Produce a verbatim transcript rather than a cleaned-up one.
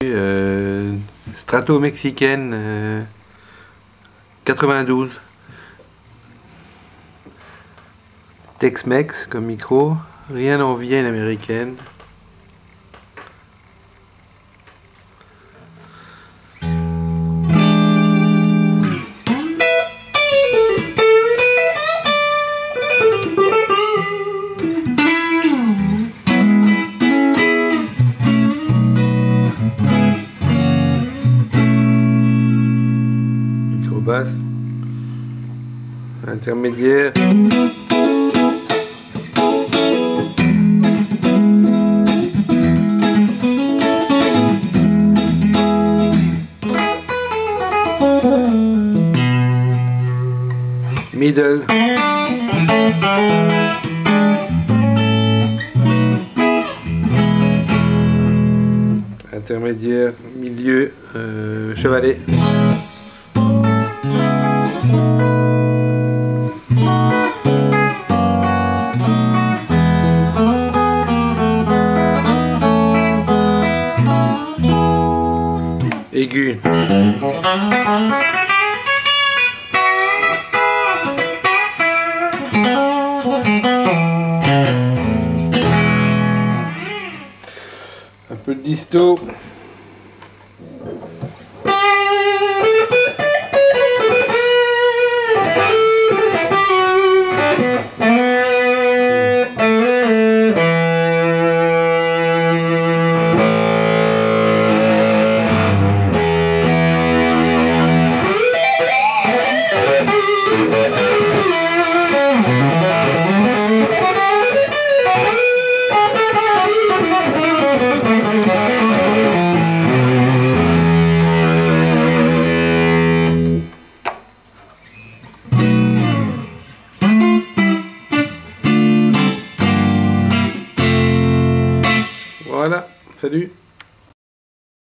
Euh, Strato mexicaine euh, quatre-vingt-douze. Tex-Mex comme micro, rien n'envie à une américaine. Micro basse, intermédiaire. Middle. Intermédiaire, milieu, euh, chevalet. Aigu. Un peu de disto. Voilà, salut.